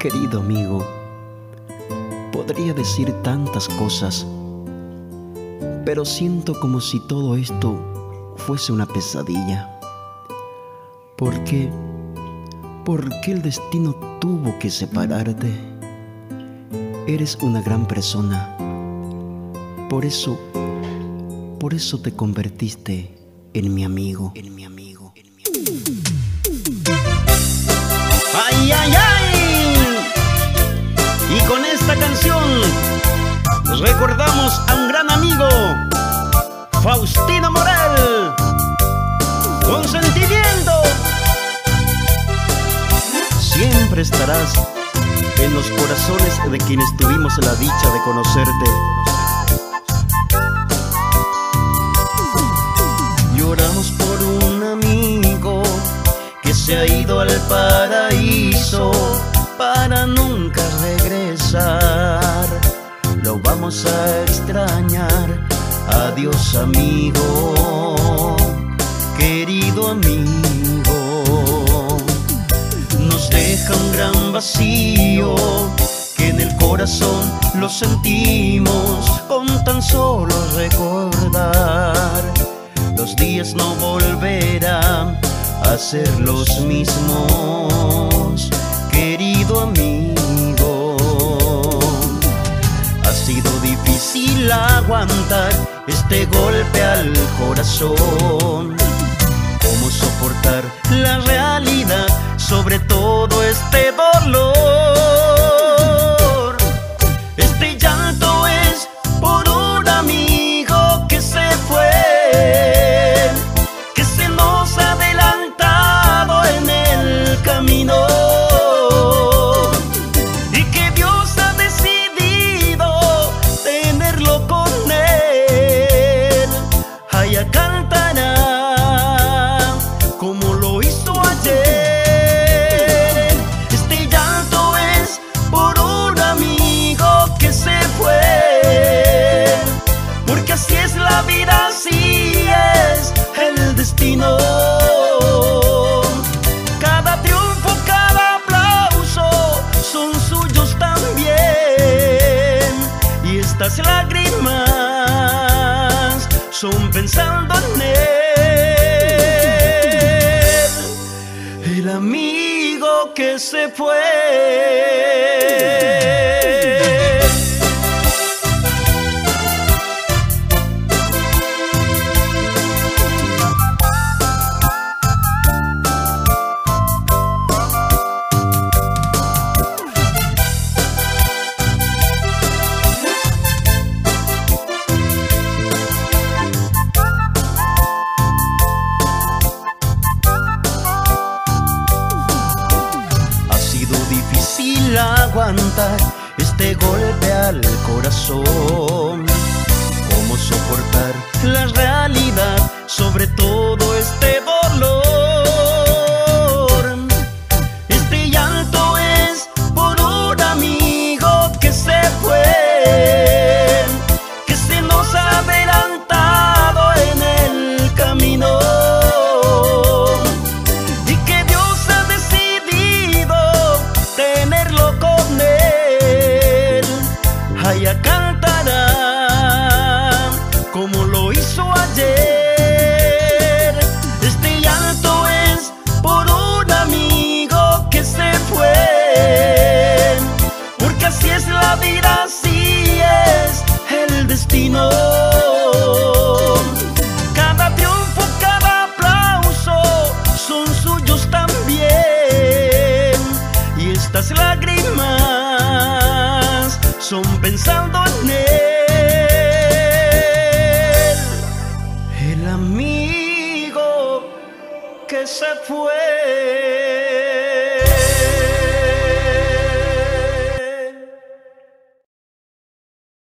Querido amigo, podría decir tantas cosas, pero siento como si todo esto fuese una pesadilla. ¿Por qué? ¿Por qué el destino tuvo que separarte? Eres una gran persona. Por eso te convertiste en mi amigo. ¡Ay, ay, ay! Y con esta canción recordamos a un gran amigo, Faustino Morel, con sentimiento. Siempre estarás en los corazones de quienes tuvimos la dicha de conocerte. Lloramos por un amigo que se ha ido al paraíso para nunca regresar. Lo vamos a extrañar. Adiós, amigo, querido amigo. Nos deja un gran vacío que en el corazón lo sentimos con tan solo recordar. Los días no volverán a ser los mismos, querido amigo. Ha sido difícil aguantar este golpe al corazón. ¿Cómo soportar la realidad sobre todo este dolor? Este llanto es por un amigo que se fue, que se nos ha adelantado en el camino, y que Dios ha decidido tenerlo con él. Allá cantará como lo hizo ayer. Este llanto es por un amigo que se fue, porque así es la vida, así es el destino. Cada triunfo, cada aplauso son suyos también, y estas lágrimas son pensando en él, el amigo que se fue. Aguantar este golpe al corazón. ¿Cómo soportar la realidad sobre todo este dolor? Este llanto es por un amigo que se fue, que se nos ha adelantado en el camino, y que Dios ha decidido tenerlo con él. Allá cantará como lo hizo ayer. Este llanto es por un amigo que se fue, porque así es la vida, así es el destino. Cada triunfo, cada aplauso son suyos también, y estas lágrimas son pensando en él, el amigo que se fue.